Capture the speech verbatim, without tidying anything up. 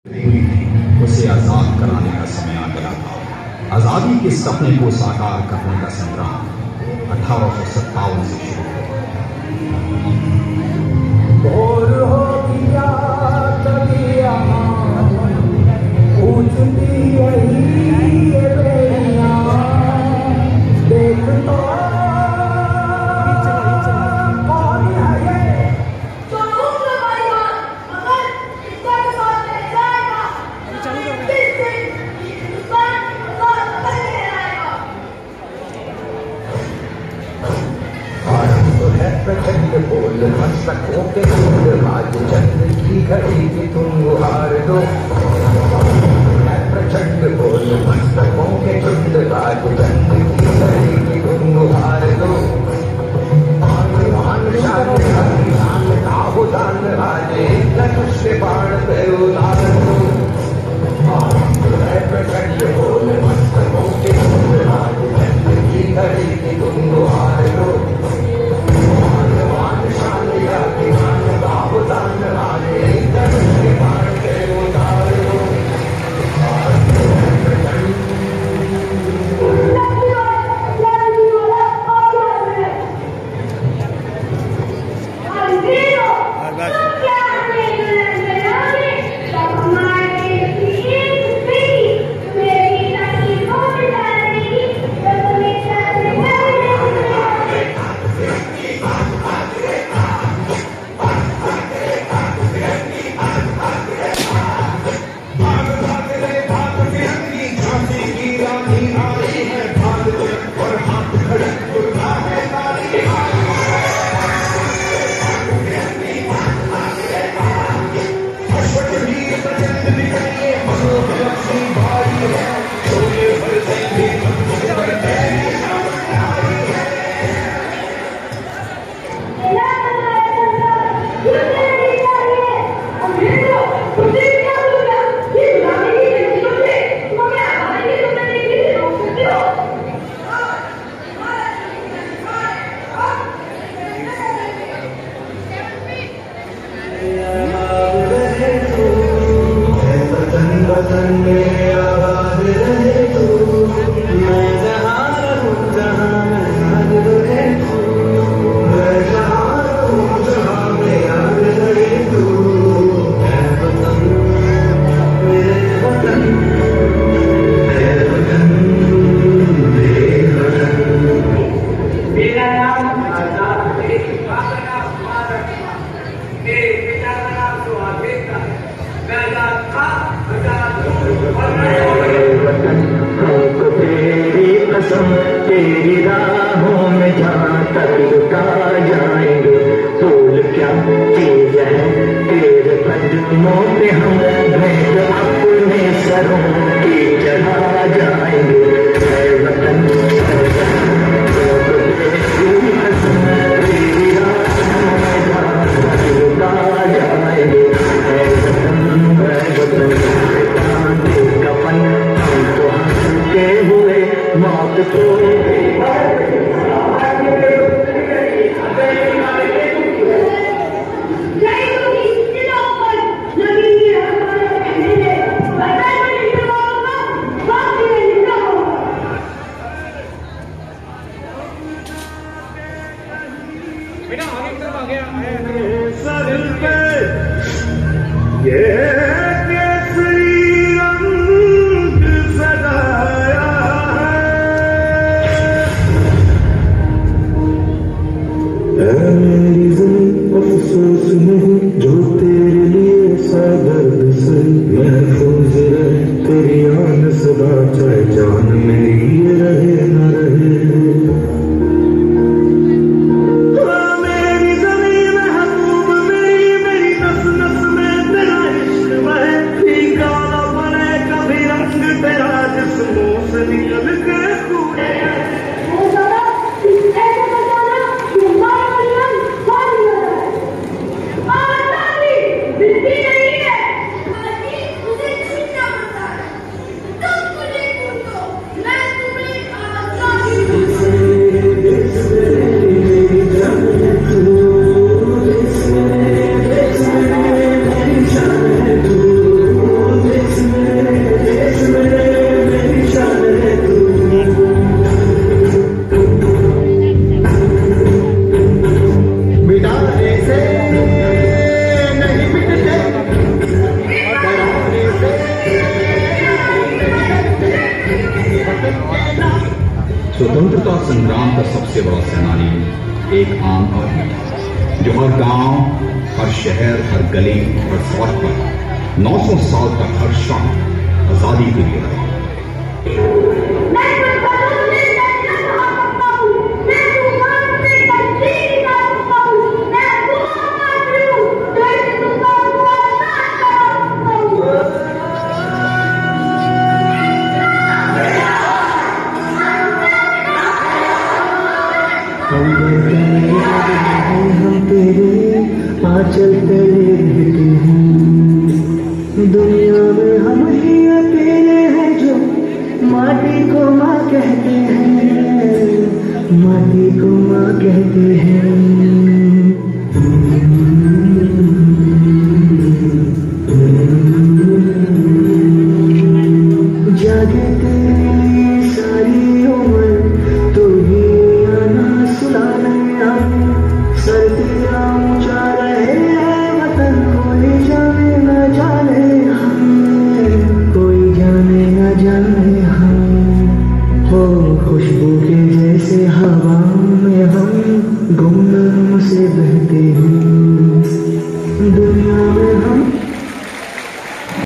उसे आजाद कराने का समय आ गया था। आजादी के सपने को साकार करने का संग्राम अठारह सौ सत्तावन से शुरू प्रचंड बोल मस्तकों के राज चंद्र की घड़ी की तुम गुहार दो। प्रचंड बोल मस्तकों के चंद्र राज चंद्र की घड़ी की तुम गुहार दो। मान शान शान काहु दान राजे धनुष के बाण पे उतार दो। प्रचंड बोल मस्तकों के चंद्र राज चंद्र की घड़ी की तुम गुहार दो। तेरी राहों में जहाँ तक लुटा जाएंगे, फूल क्या चीज है तेरे कदमों पे हम भेंट अपने सरों की चढ़ा जाएंगे। है वतन तेरी राहों में जहाँ तक लुटा जाएंगे, है वतन है वतन कफन हम तो हंसते हुए मौत को स्वतंत्रता संग्राम का सबसे बड़ा सेनानी एक आम आदमी था, जो हर गांव, हर शहर, हर गली, हर सड़क पर नौ सौ साल तक हर शाम आजादी के लिए लड़ा। हम तेरे आंचल तले रहते हैं, दुनिया में हम ही अकेले हैं जो माटी को माँ कहते हैं, माटी को माँ कहते हैं।